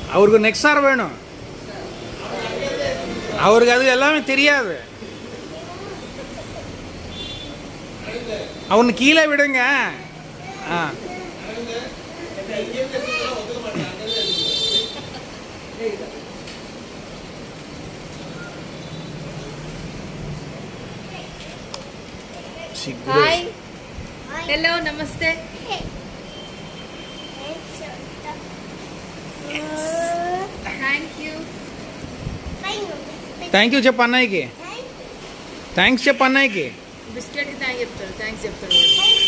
அவருக்கு நெக்ஸார் வேணும். அவருக்கு அது எல்லாமே தெரியாது. அவனு கீழே விடுங்க. हाय हेलो नमस्ते థ్యాంక్ యూ చెప్పు అన్నయ్యకి. థ్యాంక్స్ చెప్పు అన్నయ్యకి. బిస్కెట్కి థ్యాంక్స్ చెప్తాడు.